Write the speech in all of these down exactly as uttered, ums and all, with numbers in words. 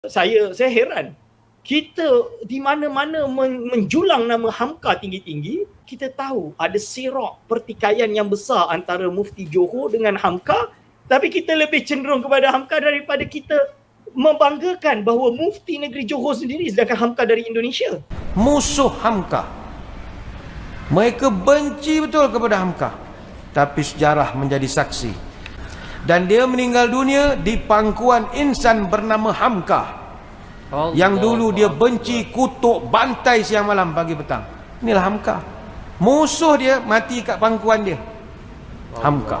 Saya saya heran. Kita di mana-mana menjulang nama Hamka tinggi-tinggi, kita tahu ada sirap pertikaian yang besar antara Mufti Johor dengan Hamka, tapi kita lebih cenderung kepada Hamka daripada kita membanggakan bahawa Mufti negeri Johor sendiri sedangkan Hamka dari Indonesia. Musuh Hamka. Mereka benci betul kepada Hamka. Tapi sejarah menjadi saksi. Dan dia meninggal dunia di pangkuan insan bernama Hamka. Allah yang dulu dia benci, kutuk, bantai siang malam pagi petang. Inilah Hamka. Musuh dia mati kat pangkuan dia. Allah. Hamka.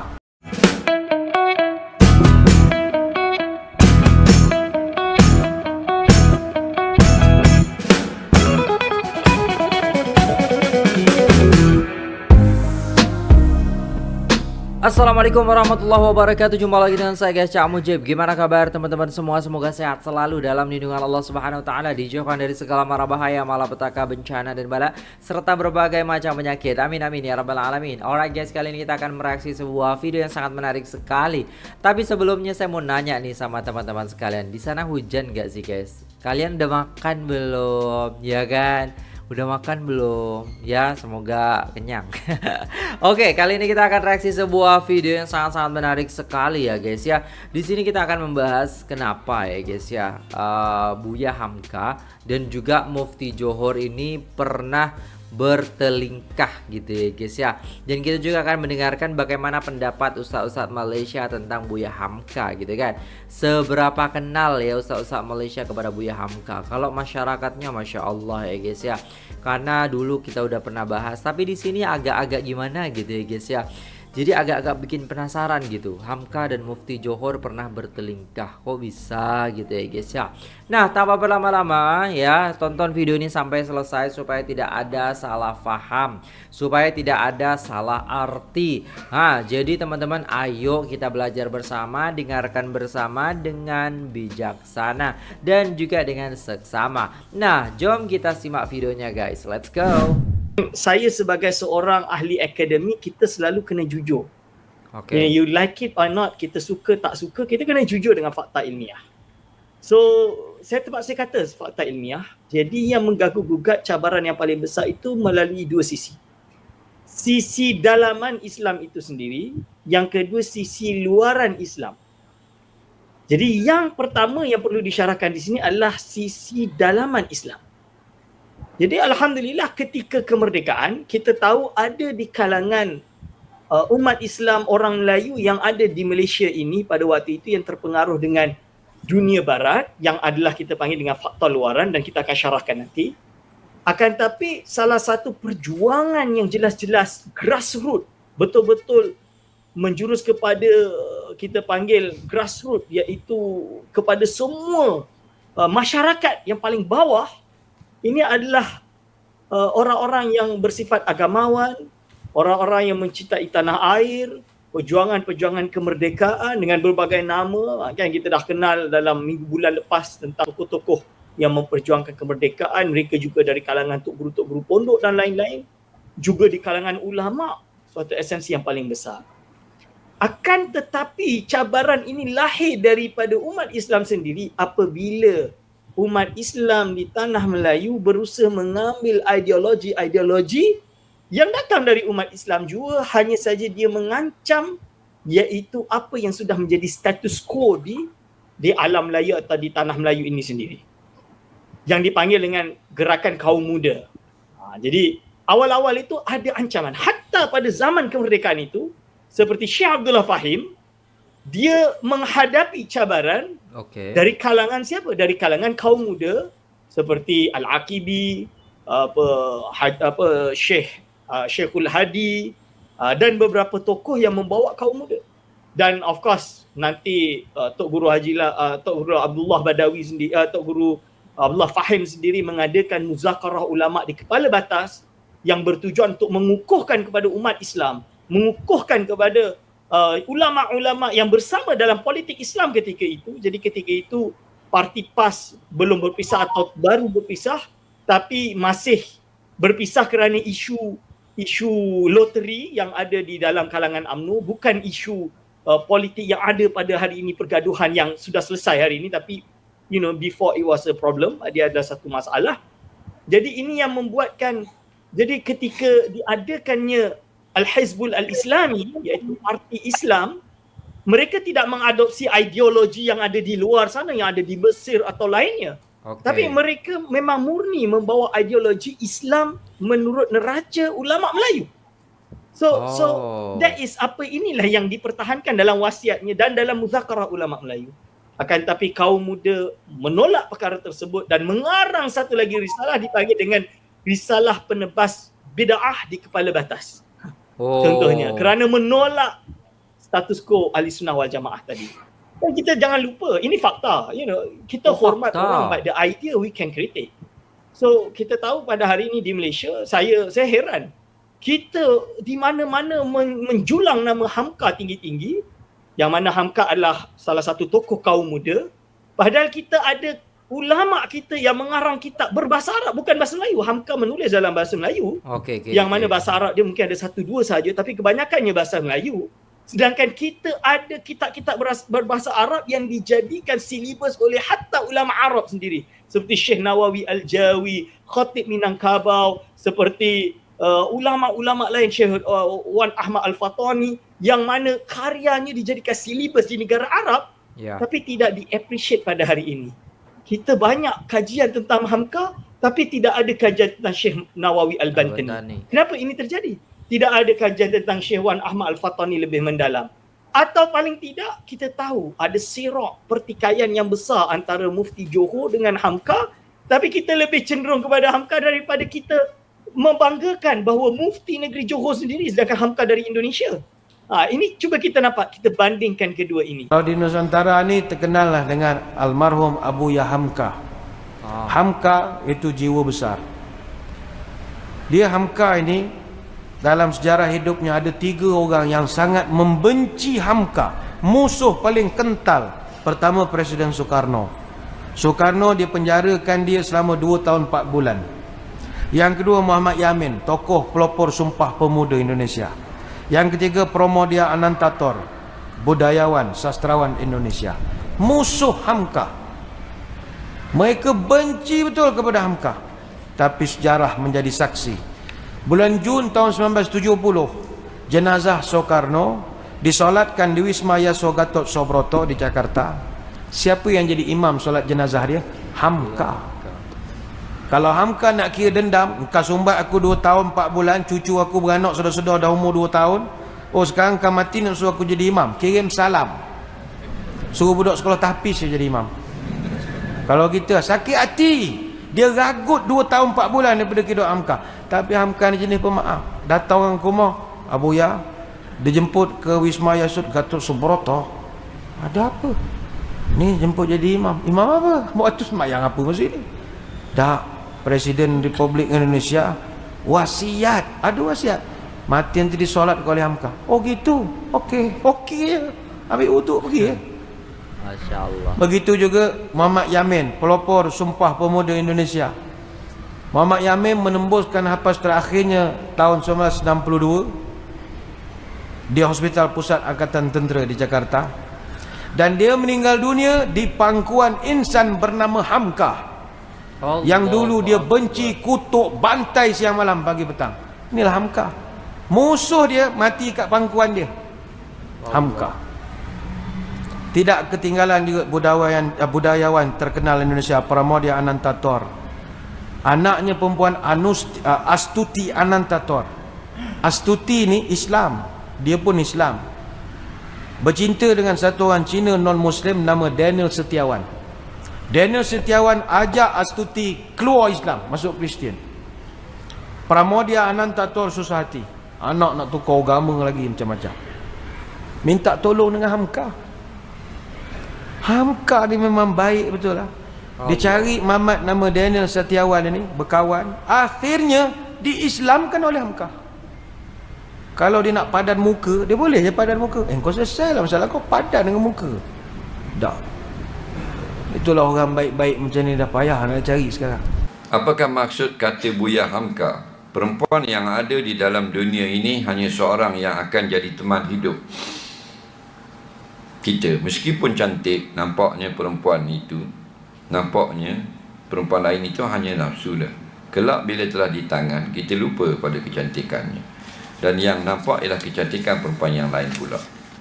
Assalamualaikum warahmatullahi wabarakatuh. Jumpa lagi dengan saya guys, Cak Mujib. Gimana kabar teman-teman semua? Semoga sehat selalu dalam lindungan Allah Subhanahu wa taala, dijauhkan dari segala mara bahaya, malapetaka, bencana dan bala serta berbagai macam penyakit. Amin amin ya rabbal alamin. Alright guys, kali ini kita akan mereaksi sebuah video yang sangat menarik sekali. Tapi sebelumnya saya mau nanya nih sama teman-teman sekalian. Di sana hujan gak sih guys? Kalian udah makan belum? Ya kan? Udah makan belum? Ya, semoga kenyang. Oke, kali ini kita akan reaksi sebuah video yang sangat-sangat menarik sekali ya guys ya. Di sini kita akan membahas kenapa ya guys ya, uh, Buya Hamka dan juga Mufti Johor ini pernah bertelingkah gitu ya guys ya. Dan kita juga akan mendengarkan bagaimana pendapat ustadz-ustadz Malaysia tentang Buya Hamka gitu kan. Seberapa kenal ya ustadz-ustadz Malaysia kepada Buya Hamka. Kalau masyarakatnya Masya Allah ya guys ya. Karena dulu kita udah pernah bahas, tapi di sini agak-agak gimana gitu ya guys ya. Jadi agak-agak bikin penasaran gitu. Hamka dan Mufti Johor pernah bertelingkah. Kok bisa gitu ya guys ya. Nah, tanpa berlama-lama ya, tonton video ini sampai selesai supaya tidak ada salah paham, supaya tidak ada salah arti. Nah, jadi teman-teman ayo kita belajar bersama, dengarkan bersama dengan bijaksana dan juga dengan seksama. Nah, jom kita simak videonya guys. Let's go. Saya sebagai seorang ahli akademik, kita selalu kena jujur. Okay. You like it or not, kita suka tak suka, kita kena jujur dengan fakta ilmiah. So, saya terpaksa kata fakta ilmiah. Jadi yang mengganggu-gugat cabaran yang paling besar itu melalui dua sisi. Sisi dalaman Islam itu sendiri, yang kedua sisi luaran Islam. Jadi yang pertama yang perlu disyarahkan di sini adalah sisi dalaman Islam. Jadi alhamdulillah ketika kemerdekaan kita tahu ada di kalangan uh, umat Islam orang Melayu yang ada di Malaysia ini pada waktu itu yang terpengaruh dengan dunia barat yang adalah kita panggil dengan faktor luaran dan kita akan syarahkan nanti. Akan tapi salah satu perjuangan yang jelas-jelas grassroots, betul-betul menjurus kepada kita panggil grassroots, iaitu kepada semua uh, masyarakat yang paling bawah. Ini adalah uh, orang-orang yang bersifat agamawan, orang-orang yang mencintai tanah air, perjuangan-perjuangan kemerdekaan dengan berbagai nama. Kan kita dah kenal dalam minggu bulan lepas tentang tokoh-tokoh yang memperjuangkan kemerdekaan. Mereka juga dari kalangan tok guru-tok guru pondok dan lain-lain. Juga di kalangan ulama, suatu esensi yang paling besar. Akan tetapi cabaran ini lahir daripada umat Islam sendiri apabila umat Islam di tanah Melayu berusaha mengambil ideologi-ideologi yang datang dari umat Islam juga, hanya saja dia mengancam iaitu apa yang sudah menjadi status quo di di alam Melayu atau di tanah Melayu ini sendiri, yang dipanggil dengan gerakan kaum muda. Ha, jadi awal-awal itu ada ancaman. Hatta pada zaman kemerdekaan itu, seperti Syekh Abdullah Fahim, dia menghadapi cabaran okay. dari kalangan siapa? Dari kalangan kaum muda seperti Al-Aqibi, apa apa Syekh uh, Syekhul Hadi uh, dan beberapa tokoh yang membawa kaum muda. Dan of course nanti uh, Tok Guru Haji uh, Tok Guru Abdullah Badawi sendiri, uh, Tok Guru Abdullah Fahim sendiri mengadakan muzakarah ulama di Kepala Batas yang bertujuan untuk mengukuhkan kepada umat Islam, mengukuhkan kepada Uh, ulama-ulama yang bersama dalam politik Islam ketika itu. Jadi ketika itu Parti P A S belum berpisah atau baru berpisah, tapi masih berpisah kerana isu isu loteri yang ada di dalam kalangan U M N O, bukan isu uh, politik yang ada pada hari ini, pergaduhan yang sudah selesai hari ini, tapi you know, before it was a problem, dia ada satu masalah. Jadi ini yang membuatkan, jadi ketika diadakannya Al-Hizbul Al-Islami, iaitu parti Islam, mereka tidak mengadopsi ideologi yang ada di luar sana, yang ada di Mesir atau lainnya. Okay. Tapi mereka memang murni membawa ideologi Islam menurut neraca ulama Melayu. So oh. so that is apa inilah yang dipertahankan dalam wasiatnya dan dalam muzakarah ulama Melayu. Akan tapi kaum muda menolak perkara tersebut dan mengarang satu lagi risalah dipanggil dengan risalah penebas bid'ah di kepala batas. Oh. Contohnya kerana menolak status quo Ahli Sunnah wal Jamaah tadi. Dan kita jangan lupa, ini fakta, you know, kita oh, hormat fakta. orang, but the idea we can critique. So kita tahu pada hari ini di Malaysia, saya saya heran. Kita di mana-mana menjulang nama Hamka tinggi-tinggi, yang mana Hamka adalah salah satu tokoh kaum muda, padahal kita ada ulama kita yang mengarang kitab berbahasa Arab, bukan bahasa Melayu. Hamka menulis dalam bahasa Melayu, okay, okay, yang mana okay. bahasa Arab dia mungkin ada satu dua saja, tapi kebanyakannya bahasa Melayu. Sedangkan kita ada kitab-kitab berbahasa Arab yang dijadikan silibus oleh hatta ulama Arab sendiri. Seperti Syekh Nawawi Al-Jawi, Khatib Minangkabau, seperti uh, ulama-ulama lain, Syekh uh, Wan Ahmad Al-Fatani, yang mana karyanya dijadikan silibus di negara Arab, yeah. tapi tidak di-appreciate pada hari ini. Kita banyak kajian tentang Hamka, tapi tidak ada kajian tentang Syekh Nawawi Al-Bantani. Kenapa ini terjadi? Tidak ada kajian tentang Syekh Wan Ahmad Al-Fatani lebih mendalam. Atau paling tidak, kita tahu ada sirak pertikaian yang besar antara Mufti Johor dengan Hamka, tapi kita lebih cenderung kepada Hamka daripada kita membanggakan bahawa Mufti negeri Johor sendiri sedangkan Hamka dari Indonesia. Ha, ini cuba kita nampak, kita bandingkan kedua ini. Kalau di Nusantara ni terkenallah dengan almarhum Abu Ya Hamka. Ah. Hamka itu jiwa besar. Dia Hamka ini dalam sejarah hidupnya ada tiga orang yang sangat membenci Hamka. Musuh paling kental. Pertama, Presiden Soekarno. Soekarno dia penjarakan dia selama dua tahun empat bulan. Yang kedua, Muhammad Yamin, tokoh pelopor Sumpah Pemuda Indonesia. Yang ketiga, Pramoedya Anantatur, budayawan, sastrawan Indonesia. Musuh Hamka. Mereka benci betul kepada Hamka. Tapi sejarah menjadi saksi. Bulan Jun tahun sembilan belas tujuh puluh, jenazah Soekarno disolatkan di Wisma Yaso Gatot Subroto di Jakarta. Siapa yang jadi imam solat jenazah dia? Hamka. Kalau Hamka nak kira dendam, engkau sumbat aku dua tahun empat bulan, cucu aku beranak sudah-sudah dah umur dua tahun. Oh sekarang kau mati nak suruh aku jadi imam. Kirim salam. Suruh budak sekolah tahfiz jadi imam. Kalau kita sakit hati, dia ragut dua tahun empat bulan daripada hidup Hamka. Tapi Hamka ni jenis pemaaf. Datang orang ke rumah, Abu Ya, dia jemput ke Wisma Yasud Gatot Subroto. Ada apa? Ni jemput jadi imam. Imam apa? Waktu semayang apa masjid ni? Tak, Presiden Republik Indonesia wasiat. Ada wasiat. Mati nanti disolat oleh Hamka. Oh gitu? Okey. Okey je. Ambil uduk pergi ya. Masya Allah. Begitu juga Muhammad Yamin, pelopor Sumpah Pemuda Indonesia. Muhammad Yamin menembuskan nafas terakhirnya tahun sembilan belas enam puluh dua di Hospital Pusat Angkatan Tentera di Jakarta. Dan dia meninggal dunia di pangkuan insan bernama Hamka. Allah yang dulu Allah. Dia benci, kutuk, bantai siang malam pagi petang. Inilah Hamka. Musuh dia mati kat pangkuan dia. Allah. Hamka. Tidak ketinggalan juga budayawan, budayawan terkenal Indonesia, Pramoedya Anantatur. Anaknya perempuan Anusti, uh, Astuti Anantatur. Astuti ni Islam. Dia pun Islam. Bercinta dengan satu orang Cina non-Muslim nama Daniel Setiawan. Daniel Setiawan ajak Astuti keluar Islam, masuk Kristian. Pramoedya Anantatur susah hati. Anak nak tukar agama lagi macam-macam. Minta tolong dengan Hamka. Hamka ni memang baik betul lah. Dia cari mamat nama Daniel Setiawan ini, berkawan. Akhirnya diislamkan oleh Hamka. Kalau dia nak padan muka, dia boleh je padan muka. Eh kau selesai lah masalah kau, padan dengan muka. Tak. Itulah orang baik-baik macam ni dah payah nak cari sekarang. Apakah maksud kata Buya Hamka? Perempuan yang ada di dalam dunia ini hanya seorang yang akan jadi teman hidup kita. Meskipun cantik, nampaknya perempuan itu nampaknya perempuan lain itu hanya nafsu dah. Kelak bila telah di tangan, kita lupa pada kecantikannya. Dan yang nampak ialah kecantikan perempuan yang lain pula.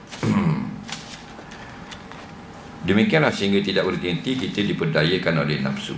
Demikianlah sehingga tidak berhenti kita diperdayakan oleh nafsu.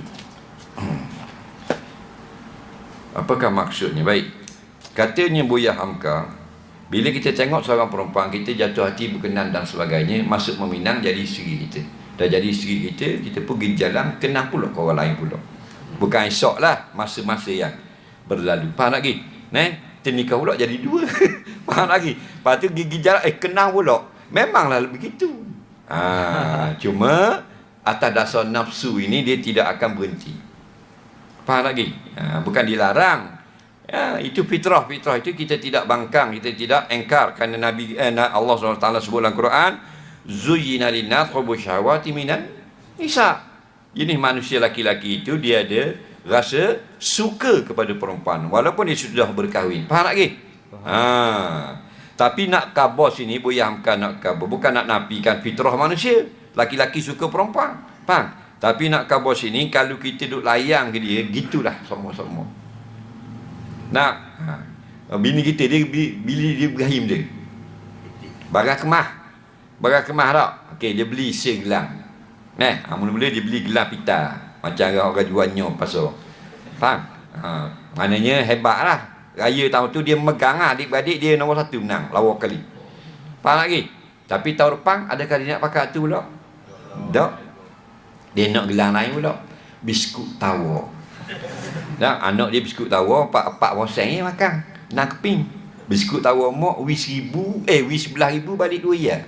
Apakah maksudnya? Baik, katanya Buya Hamka, bila kita tengok seorang perempuan, kita jatuh hati, berkenan dan sebagainya, masuk meminang jadi isteri kita. Dah jadi isteri kita, kita pergi jalan, kenal pula ke orang lain pula. Bukan esok lah, masa-masa yang berlalu. Faham lagi? Nah, ternikah pula jadi dua. Faham lagi? Lepas tu gigi jalan, eh kenal pula. Memanglah begitu. Ha, cuma atas dasar nafsu ini dia tidak akan berhenti. Faham lagi? Ha, bukan dilarang. Ya, itu fitrah. Fitrah itu kita tidak bangkang, kita tidak engkar. Kerana Nabi eh, Allah subhanahu wa taala sebut dalam Quran, zuyyina linnas hubbu syahawati minan nisa. Jenis manusia laki-laki itu dia ada rasa suka kepada perempuan walaupun dia sudah berkahwin. Faham lagi? Ha. Tapi nak kabur sini, Buya Hamka nak kabur bukan nak nafikan fitrah manusia. Laki-laki suka perempuan. Faham? Tapi nak kabur sini, kalau kita duduk layang ke dia, gitulah semua-semua. Nak ha. Bini kita dia bila dia berahim dia. Barang kemah. Barang kemah tak? Okey, dia beli segelang. Nah, ha, mula-mula dia beli gelang pita macam orang jual nyom pasal. Faham? Ha, maknanya hebatlah. Raya tahun tu dia megang lah, adik-beradik dia nombor satu menang lawa kali. Faham lagi? Tapi tahun depan adakah dia nak pakai tu pula? Tak. Dia nak gelang lain pula. Biskut tawa. Nah, anak dia biskut tawa empat-empat boseng je makan. Nak keping. Biskut tawa mak wis ribu, eh wis sebelah ribu balik dua ya.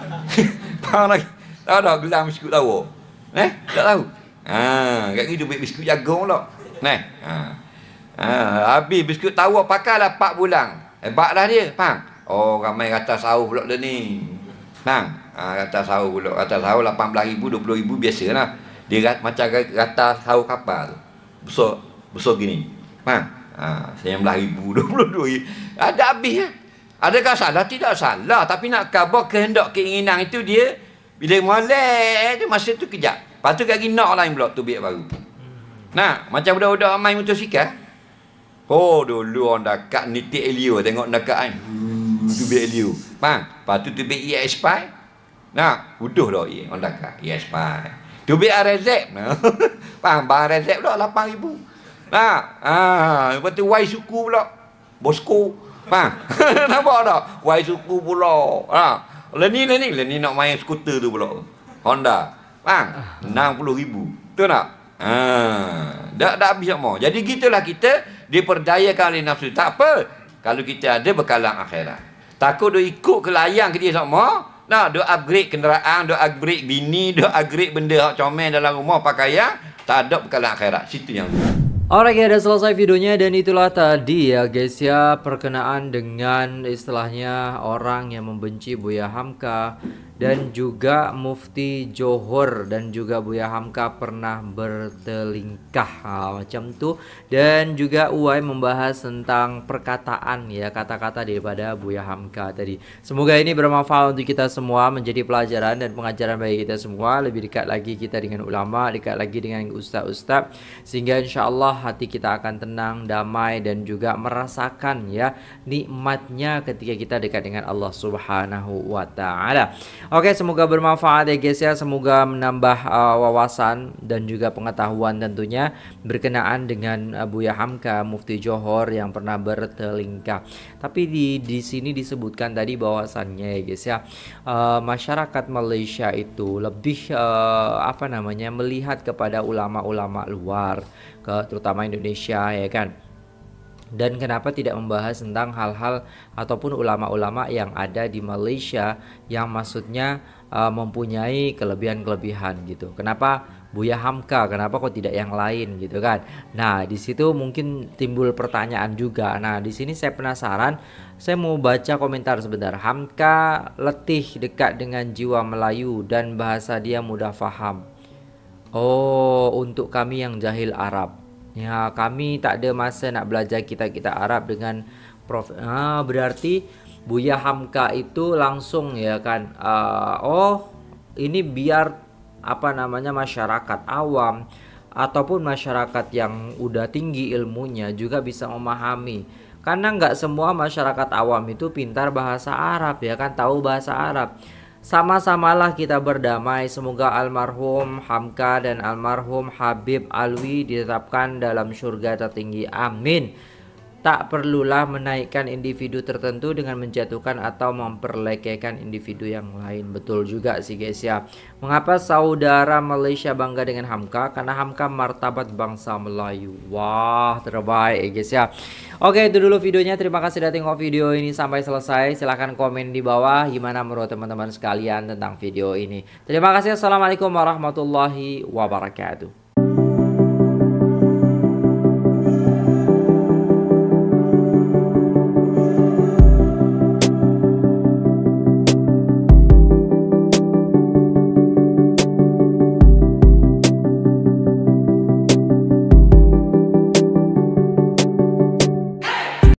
Faham lagi? Tahu tak gelang biskut tawa? Eh, tak tahu. Ha, kat gitu duit biskut jagung pula. Nah. Ha. Ha, habis biskut tawa pakailah empat bulan. Hebatlah dia, faham? Oh, ramai kata sahur pula dah ni. Faham? Ha, kata sahur pula. Kata sahur lapan belas ribu, dua puluh ribu biasalah. Dia macam kata sahur kapal tu. Besar, besar gini. Faham? Ha, sembilan belas ribu, dua puluh dua ribu. Ada habis ya. Adakah salah? Tidak salah. Tapi nak khabar kehendak keinginan itu dia bila molek tu masa tu kejap. Lepas tu kaki nak lain pula tu biar baru. Nah, macam budak-budak main motosikal. Oh, dulu orang dekat nitik Elio tengok dekat kan. Hmm, tu biar Elio. Faham? Lepas tu tu biar E S P I. Nah, uduh dah ye orang dekat E S P I. Tu biar R Z. Nah. Faham? Bang R Z pula lapan ribu. Nah, ah, lepas tu Y suku pula. Bosco. Faham? Nampak tak? Y suku pula. Ha. Leni ni, Leni nak main skuter tu pula. Honda. Faham? enam puluh ribu. Betul tak? Haa. Dah, dah habis semua. Jadi gitulah kita diperdayakan oleh nafsu. Tak apa. Kalau kita ada bekalan akhirat. Takut dia ikut ke layang ke dia semua. Nah, dia upgrade kenderaan, dia upgrade bini, dia upgrade benda comel dalam rumah, pakaian. Tak ada bekalan akhirat. Situ yang Alright guys, dah selesai videonya dan itulah tadi ya guys ya perkenaan dengan istilahnya orang yang membenci Buya Hamka dan juga Mufti Johor dan juga Buya Hamka pernah bertelingkah ha, macam tu, dan juga Uwai membahas tentang perkataan ya kata-kata daripada Buya Hamka tadi. Semoga ini bermanfaat untuk kita semua, menjadi pelajaran dan pengajaran bagi kita semua, lebih dekat lagi kita dengan ulama, dekat lagi dengan ustaz-ustaz, sehingga insya-Allah hati kita akan tenang, damai dan juga merasakan ya nikmatnya ketika kita dekat dengan Allah Subhanahu wa taala. Oke, semoga bermanfaat ya guys ya, semoga menambah uh, wawasan dan juga pengetahuan tentunya berkenaan dengan uh, Buya Hamka Mufti Johor yang pernah bertelingkah. Tapi di di sini disebutkan tadi bahwasannya ya guys ya, uh, masyarakat Malaysia itu lebih uh, apa namanya melihat kepada ulama-ulama luar, ke terutama Indonesia ya kan. Dan kenapa tidak membahas tentang hal-hal ataupun ulama-ulama yang ada di Malaysia yang maksudnya uh, mempunyai kelebihan-kelebihan gitu. Kenapa Buya Hamka, kenapa kok tidak yang lain gitu kan. Nah, di situ mungkin timbul pertanyaan juga. Nah, di sini saya penasaran, saya mau baca komentar sebentar. Hamka letih dekat dengan jiwa Melayu dan bahasa dia mudah faham. Oh, untuk kami yang jahil Arab. Ya, kami tak ada masa nak belajar kita-kita Arab dengan prof. Ah, berarti Buya Hamka itu langsung ya kan. Uh, oh, ini biar apa namanya masyarakat awam ataupun masyarakat yang udah tinggi ilmunya juga bisa memahami. Karena nggak semua masyarakat awam itu pintar bahasa Arab ya kan, tahu bahasa Arab. Sama-samalah kita berdamai. Semoga almarhum Hamka dan almarhum Habib Alwi ditetapkan dalam surga tertinggi. Amin. Tak perlulah menaikkan individu tertentu dengan menjatuhkan atau memperlekehkan individu yang lain. Betul juga sih guys ya. Mengapa saudara Malaysia bangga dengan Hamka? Karena Hamka martabat bangsa Melayu. Wah, terbaik guys ya. Oke, itu dulu videonya. Terima kasih sudah tengok video ini sampai selesai. Silahkan komen di bawah gimana menurut teman-teman sekalian tentang video ini. Terima kasih. Assalamualaikum warahmatullahi wabarakatuh.